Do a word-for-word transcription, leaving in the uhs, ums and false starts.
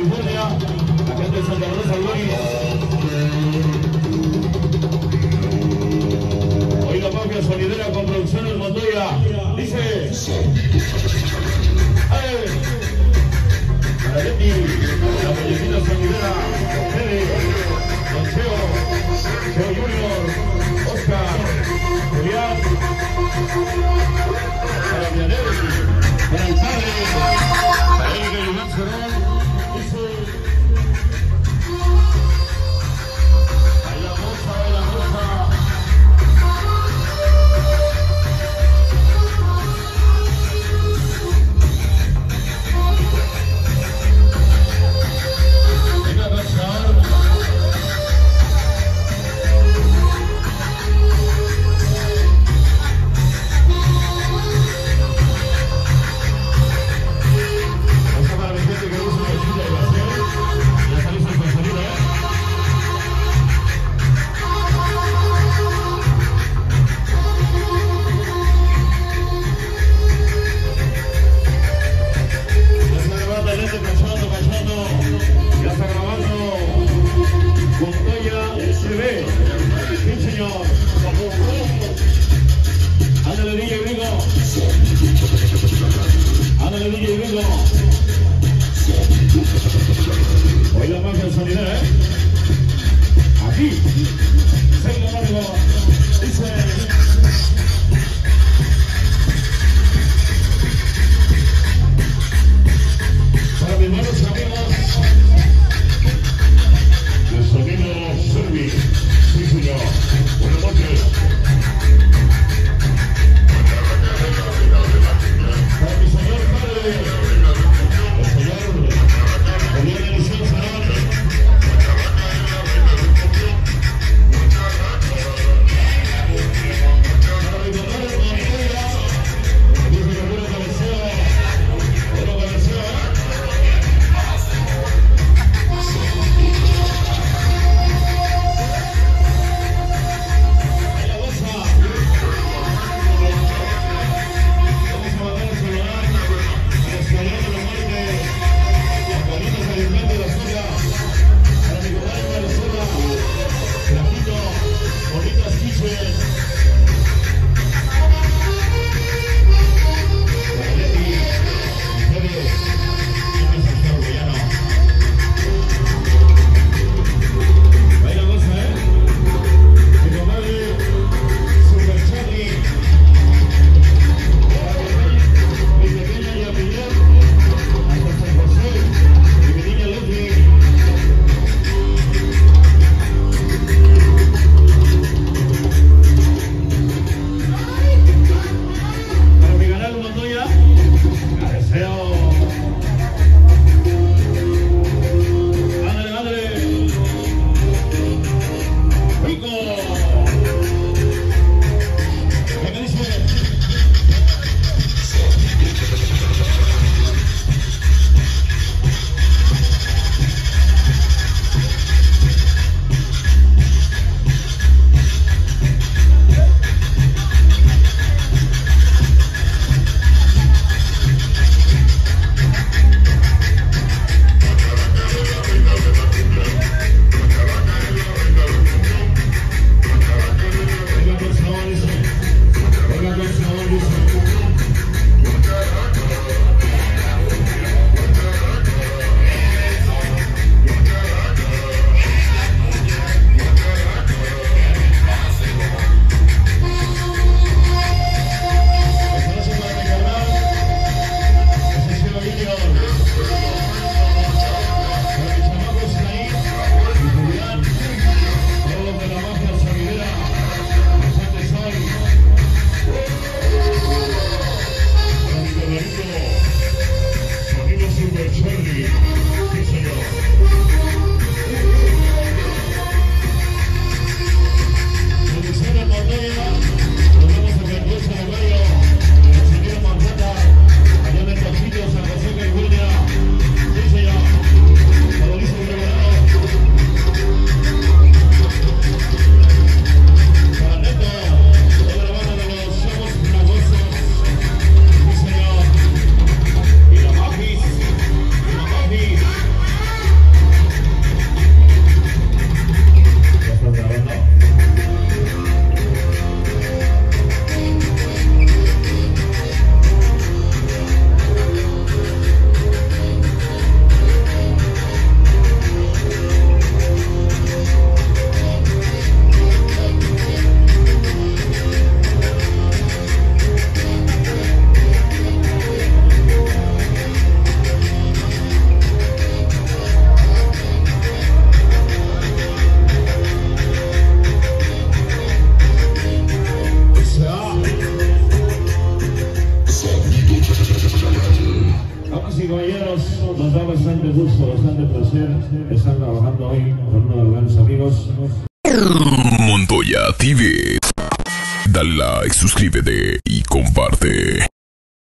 California, la gente de Santa Rosa, Luis. Hoy la mafia sonidera con Producciones Montoya. Dice. ¡Ay! Para Leti, la pellequina sonidera, Fede, Don Cheo, Cheo Junior, Oscar, Julián, para Vianelli, para el padre, para el de Iván Cerón, dice. A la moza, a la moza. Láser están trabajando hoy con uno de los grandes amigos. Montoya T V. Dale like, suscríbete y comparte.